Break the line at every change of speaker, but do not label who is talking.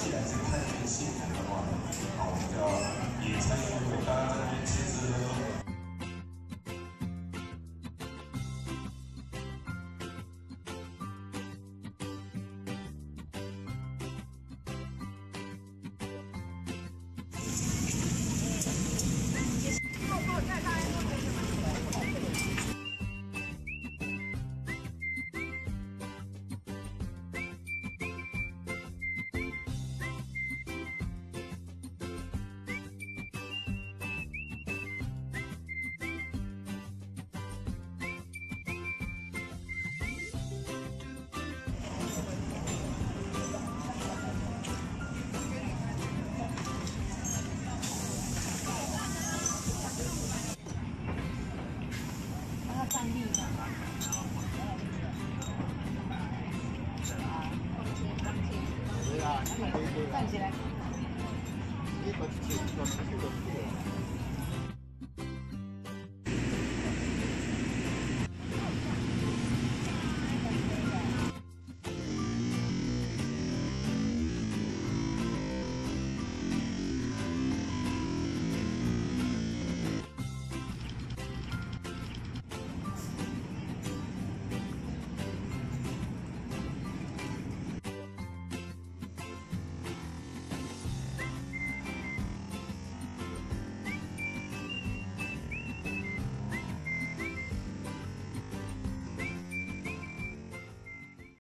既然是看这个性质的话，好，我们就要野餐约会，大家在那边吃吃喝喝。
站立的。对啊，站起来。一个去，一个去，一个去。